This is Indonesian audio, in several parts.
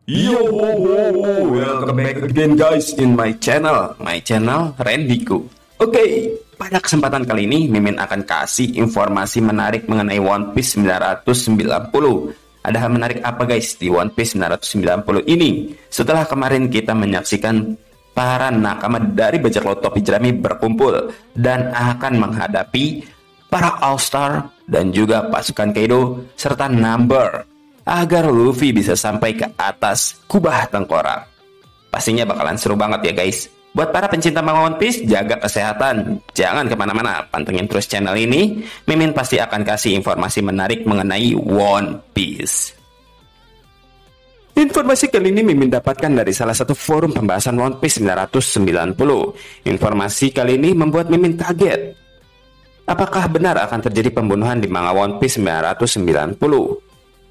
Yo, welcome back again guys in my channel Rendiku. Oke, pada kesempatan kali ini Mimin akan kasih informasi menarik mengenai One Piece 990. Ada hal menarik apa guys di One Piece 990 ini? Setelah kemarin kita menyaksikan para nakama dari bajak laut topi jerami berkumpul dan akan menghadapi para All Star dan juga pasukan Kaido serta Number agar Luffy bisa sampai ke atas kubah tengkorak. Pastinya bakalan seru banget ya guys. Buat para pencinta manga One Piece, jaga kesehatan, jangan kemana-mana, pantengin terus channel ini. Mimin pasti akan kasih informasi menarik mengenai One Piece. Informasi kali ini Mimin dapatkan dari salah satu forum pembahasan One Piece 990. Informasi kali ini membuat Mimin kaget. Apakah benar akan terjadi pembunuhan di manga One Piece 990?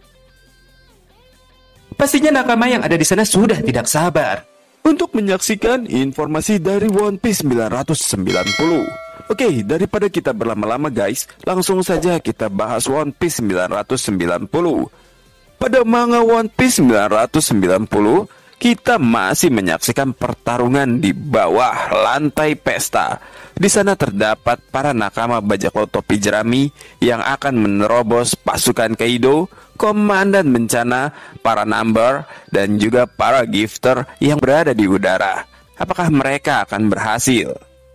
Pastinya nakama yang ada di sana sudah tidak sabar untuk menyaksikan informasi dari One Piece 990. Oke, daripada kita berlama-lama guys, langsung saja kita bahas One Piece 990. Pada manga One Piece 990, kita masih menyaksikan pertarungan di bawah lantai pesta. Di sana terdapat para nakama bajak laut topi jerami yang akan menerobos pasukan Kaido, komandan bencana, para Number, dan juga para gifter yang berada di udara. Apakah mereka akan berhasil?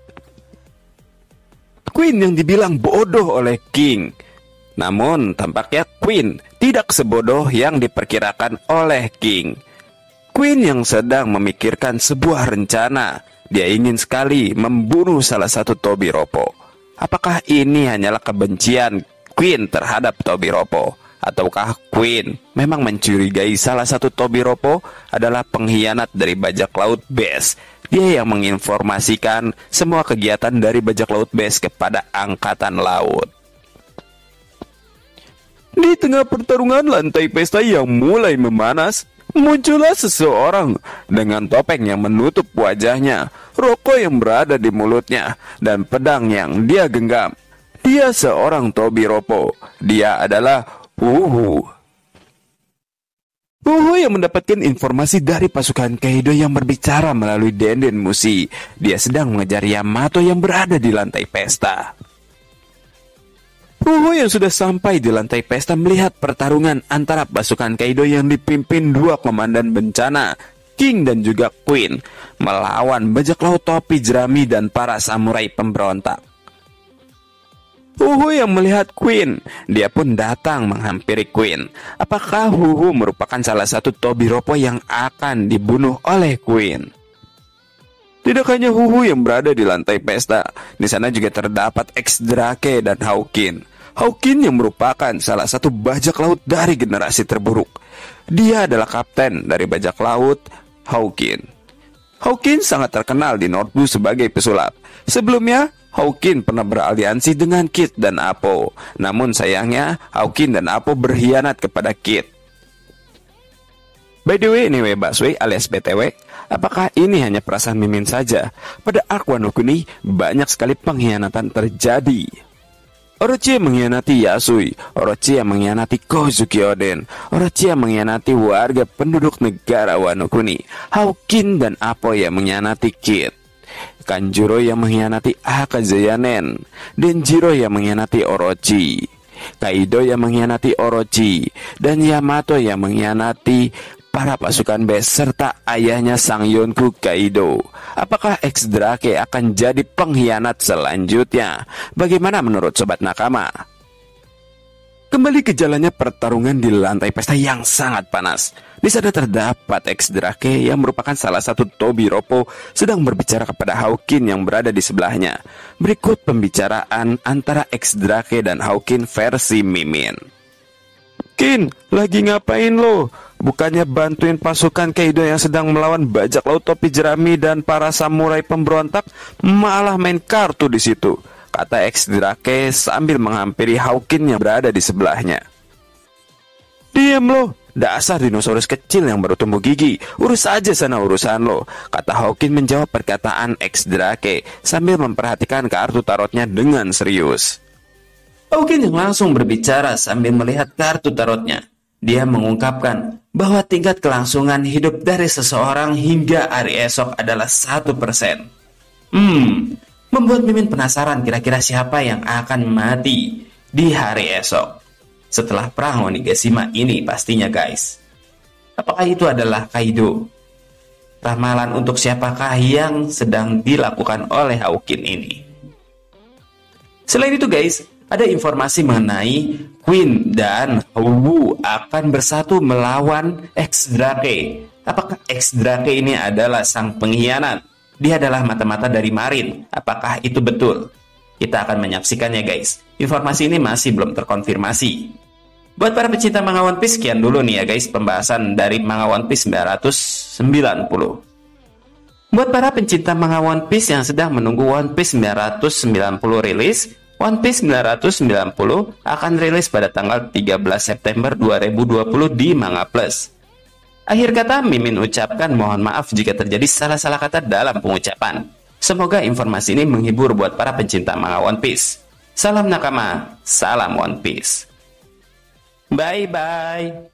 Queen yang dibilang bodoh oleh King. Namun tampaknya Queen tidak sebodoh yang diperkirakan oleh King. Queen yang sedang memikirkan sebuah rencana. Dia ingin sekali membunuh salah satu Tobiropo. Apakah ini hanyalah kebencian Queen terhadap Tobiropo? Ataukah Queen memang mencurigai salah satu Tobiropo adalah pengkhianat dari bajak laut Best? Dia yang menginformasikan semua kegiatan dari bajak laut Best kepada angkatan laut. Di tengah pertarungan lantai pesta yang mulai memanas, muncullah seseorang dengan topeng yang menutup wajahnya, rokok yang berada di mulutnya, dan pedang yang dia genggam. Dia seorang Tobiropo. Dia adalah Uhu. Uhu yang mendapatkan informasi dari pasukan Kaido yang berbicara melalui Denden Mushi. Dia sedang mengejar Yamato yang berada di lantai pesta. Uhu yang sudah sampai di lantai pesta melihat pertarungan antara pasukan Kaido yang dipimpin dua komandan bencana, King dan juga Queen, melawan bajak laut topi jerami dan para samurai pemberontak. Uhu yang melihat Queen, dia pun datang menghampiri Queen. Apakah Uhu merupakan salah satu Tobiropo yang akan dibunuh oleh Queen? Tidak hanya Uhu yang berada di lantai pesta, di sana juga terdapat X-Drake dan Hawkin. Hawkin yang merupakan salah satu bajak laut dari generasi terburuk. Dia adalah kapten dari bajak laut Hawkin. Hawkin sangat terkenal di North Blue sebagai pesulap. Sebelumnya, Hawkin pernah beraliansi dengan Kid dan Apo. Namun sayangnya, Hawkin dan Apo berkhianat kepada Kid. By the way, anyway Baswe alias BTW, apakah ini hanya perasaan Mimin saja? Pada arc Wano Kuni, banyak sekali pengkhianatan terjadi. Orochi yang mengkhianati Yasui, Orochi yang mengkhianati Kozuki Oden, Orochi yang mengkhianati warga penduduk negara Wano Kuni, Hawkin dan Apo yang mengkhianati Kid, Kanjuro yang mengkhianati Akaze Yanen, Denjiro yang mengkhianati Orochi, Kaido yang mengkhianati Orochi, dan Yamato yang mengkhianati para pasukan Best serta ayahnya Sang Yonku Kaido. Apakah X-Drake akan jadi pengkhianat selanjutnya? Bagaimana menurut Sobat Nakama? Kembali ke jalannya pertarungan di lantai pesta yang sangat panas. Di sana terdapat X-Drake yang merupakan salah satu Tobiropo sedang berbicara kepada Hawkin yang berada di sebelahnya. Berikut pembicaraan antara X-Drake dan Hawkin versi Mimin. Kin, lagi ngapain lo? Bukannya bantuin pasukan Kaido yang sedang melawan bajak laut topi jerami dan para samurai pemberontak, malah main kartu di situ, kata X-Drake sambil menghampiri Hawkin yang berada di sebelahnya. Diam lo, dasar dinosaurus kecil yang baru tumbuh gigi, urus aja sana urusan lo, kata Hawkin menjawab perkataan X-Drake sambil memperhatikan kartu tarotnya dengan serius. Hawkin yang langsung berbicara sambil melihat kartu tarotnya. Dia mengungkapkan bahwa tingkat kelangsungan hidup dari seseorang hingga hari esok adalah 1%. Membuat Mimin penasaran kira-kira siapa yang akan mati di hari esok setelah perang Onigashima ini pastinya guys. Apakah itu adalah Kaido? Ramalan untuk siapakah yang sedang dilakukan oleh Hawkins ini? Selain itu guys, ada informasi mengenai Queen dan Wu akan bersatu melawan X-Drake. Apakah X-Drake ini adalah sang pengkhianat? Dia adalah mata-mata dari Marine. Apakah itu betul? Kita akan menyaksikannya guys. Informasi ini masih belum terkonfirmasi. Buat para pecinta manga One Piece, sekian dulu nih ya guys pembahasan dari manga One Piece 990. Buat para pencinta manga One Piece yang sedang menunggu One Piece 990 rilis, One Piece 990 akan rilis pada tanggal 13 September 2020 di Manga Plus. Akhir kata, Mimin ucapkan mohon maaf jika terjadi salah-salah kata dalam pengucapan. Semoga informasi ini menghibur buat para pencinta manga One Piece. Salam nakama, salam One Piece. Bye-bye.